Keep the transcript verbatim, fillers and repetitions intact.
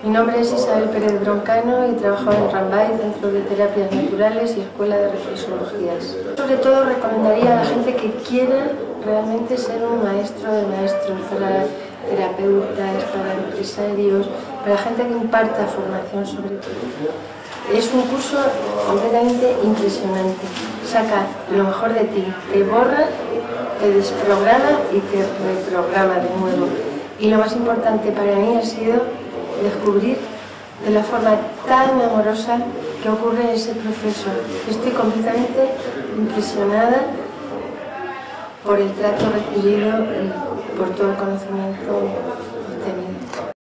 Mi nombre es Isabel Pérez Broncano y trabajo en RAMBAI, Centro de Terapias Naturales y Escuela de Reflexologías. Sobre todo recomendaría a la gente que quiera realmente ser un maestro de maestros, para terapeutas, para empresarios, para gente que imparta formación sobre todo. Es un curso completamente impresionante, saca lo mejor de ti, te borra, te desprograma y te reprograma de nuevo. Y lo más importante para mí ha sido descubrir de la forma tan amorosa que ocurre ese proceso. Estoy completamente impresionada por el trato recibido y por todo el conocimiento